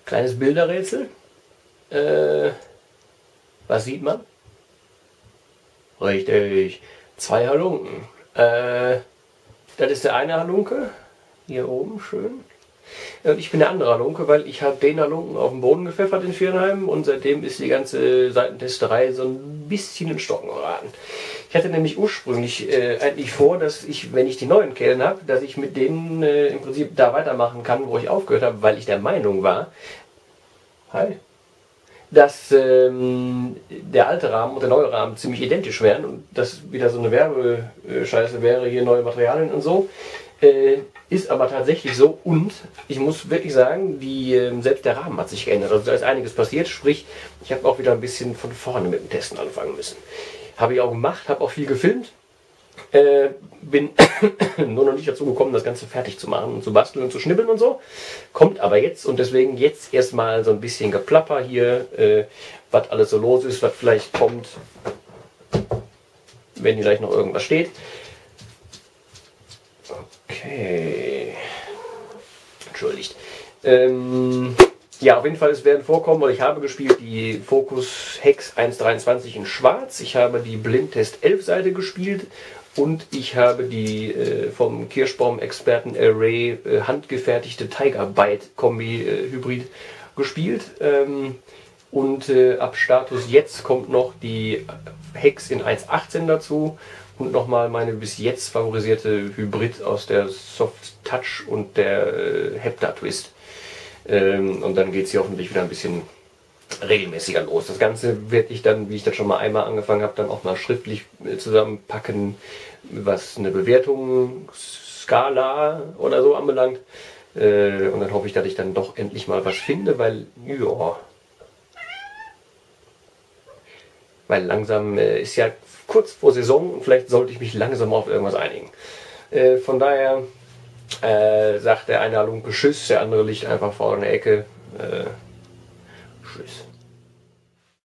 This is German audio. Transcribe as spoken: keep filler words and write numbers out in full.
Kleines Bilderrätsel. Äh, was sieht man? Richtig, zwei Halunken. Äh, das ist der eine Halunke, hier oben schön. Und ich bin der andere Halunke, weil ich habe den Halunken auf den Boden gepfeffert in Viernheim und seitdem ist die ganze Seitentesterei so ein bisschen in Stocken geraten. Ich hatte nämlich ursprünglich äh, eigentlich vor, dass ich, wenn ich die neuen Kehlen habe, dass ich mit denen äh, im Prinzip da weitermachen kann, wo ich aufgehört habe, weil ich der Meinung war, hi, dass ähm, der alte Rahmen und der neue Rahmen ziemlich identisch wären und das wieder so eine Werbescheiße wäre, hier neue Materialien und so. Äh, ist aber tatsächlich so und ich muss wirklich sagen, die, äh, selbst der Rahmen hat sich geändert. Also da ist einiges passiert, sprich, ich habe auch wieder ein bisschen von vorne mit dem Testen anfangen müssen. Habe ich auch gemacht, habe auch viel gefilmt. Äh, bin nur noch nicht dazu gekommen, das Ganze fertig zu machen und zu basteln und zu schnibbeln und so. Kommt aber jetzt und deswegen jetzt erstmal so ein bisschen Geplapper hier, äh, was alles so los ist, was vielleicht kommt, wenn hier gleich noch irgendwas steht. Okay. Entschuldigt. Ähm, ja, auf jeden Fall, es werden vorkommen, weil ich habe gespielt die Focus Hex eins Punkt dreiundzwanzig in schwarz. Ich habe die Blindtest elf Seite gespielt. Und ich habe die äh, vom Kirschbaum-Experten Array äh, handgefertigte Tiger Byte Kombi äh, Hybrid gespielt. Ähm, und äh, ab Status jetzt kommt noch die Hex in eins Punkt achtzehn dazu und nochmal meine bis jetzt favorisierte Hybrid aus der Soft Touch und der äh, Hepta Twist. Ähm, und dann geht es hier hoffentlich wieder ein bisschen regelmäßiger los. Das Ganze werde ich dann, wie ich das schon mal einmal angefangen habe, dann auch mal schriftlich zusammenpacken, was eine Bewertungsskala oder so anbelangt. Und dann hoffe ich, dass ich dann doch endlich mal was finde, weil, ja, weil langsam ist ja kurz vor Saison und vielleicht sollte ich mich langsam auf irgendwas einigen. Von daher äh, sagt der eine Halunke Tschüss, der andere liegt einfach vor einer Ecke. Äh, Tschüss.